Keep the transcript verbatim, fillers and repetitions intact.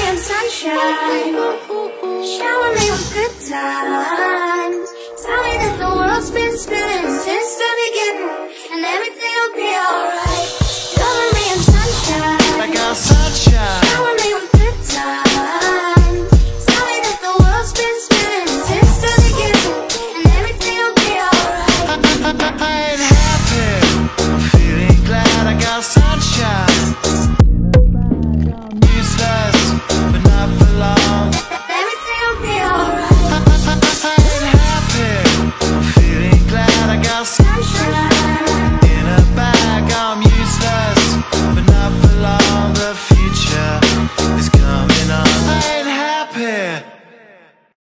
in sunshine, shower me with good times. Tell me that the world's been spinning since the beginning, and everything will be alright. Cover me in sunshine, like a sunshine.